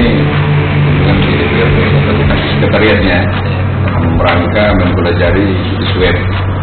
dengan DPRD Kota Bekasi sekretariatnya merangka mempelajari situs web.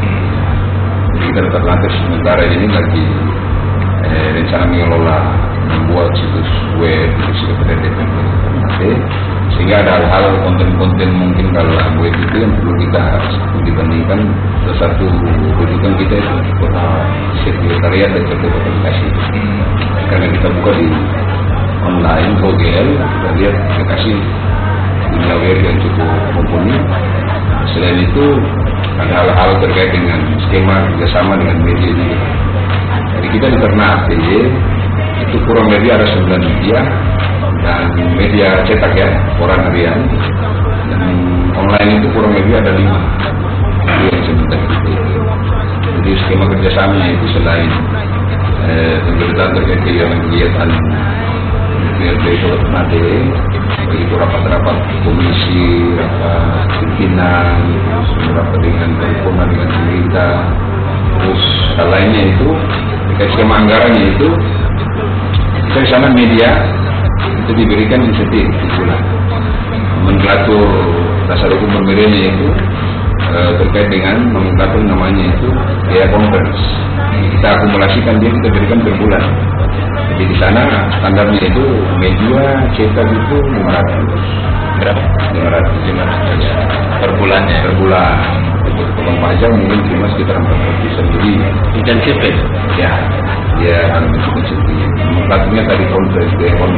Jadi kita terlantar sementara ini lagi rencana mengelola membuat situs web untuk sekretariat DPRD, sehingga ada hal-hal konten-konten mungkin kalau web itu yang perlu kita dibandingkan. Salah satu rujukan kita itu kota sekretariat DPRD Kota Bekasi, karena kita buka di online OGL, kita lihat Bekasi punya web yang cukup mumpuni. Selain itu ada hal-hal terkait dengan skema kerjasama dengan media juga. Jadi kita di Ternate itu kurang lebih ada 9 media, dan media cetak ya, koran harian, dan online itu kurang lebih ada 5 yang sebentar gitu. Jadi skema kerjasamanya itu selain pemberitaan terkait kegiatan DPRD Kota Ternate, begitu rapat-rapat komisi, rapat pimpinan, rapat dengan perhimpunan dengan pemerintah, terus hal lainnya itu terkait skema anggarannya itu kita di sana media itu diberikan insentif bulan. Nomenklatur dasar hukum pemberiannya itu terkait dengan nomenklatur namanya itu biaya conference. Kita akumulasikan dia, kita berikan per bulan. Jadi di sana standarnya itu media cetak itu 500. Berapa? 500 ya, per bulannya. Per bulan. Untuk tukang pajak mungkin cuma sekitar 400 jadi intensif ya. Ya, dalam bentuk insentif. Nomenklaturnya tadi conference.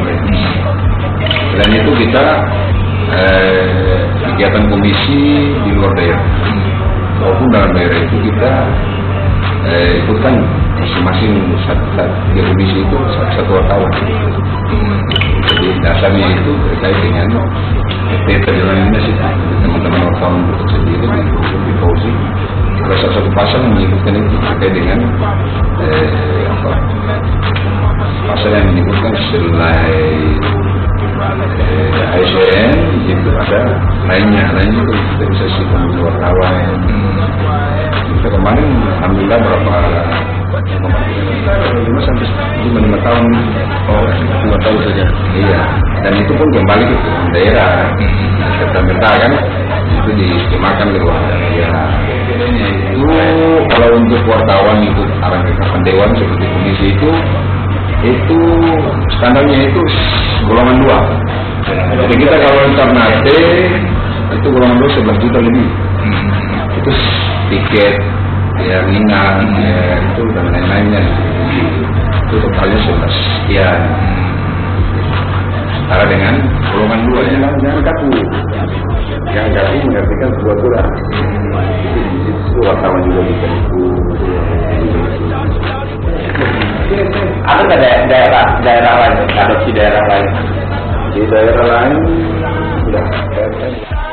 Selain itu kita kegiatan komisi di luar daerah maupun dalam daerah itu kita ikutkan masing-masing satu komisi itu satu wartawan. Jadi dasarnya itu terkait dengan perjalanan dinas itu teman-teman wartawan sendiri di Fauzi. Ada satu pasal yang menyebutkan itu terkait dengan pasal yang menyebutkan selain ASN itu ada lainnya itu kita bisa simpan di wartawan. Kita kemarin alhamdulillah berapa 5 sampai 5 tahun 5 tahun saja. Iya, dan itu pun kembali ke daerah. Serta-merta kan itu diskemakan ke luar daerah. Itu kalau untuk wartawan ikut arahan rekapan dewan seperti komisi itu standarnya itu golongan 2. Jadi kita kalau Ternate itu golongan 2 11 juta lebih. Itu tiket ya, minat ya, itu dan lain-lainnya. Itu totalnya 11 sekian. Setara dengan golongan 2 ya, jangan kaku. Jangan kaku mengartikan sebuah kurang. Itu wartawan juga bisa itu. Ada nggak daerah lain, adopsi daerah lain? Di daerah lain sudah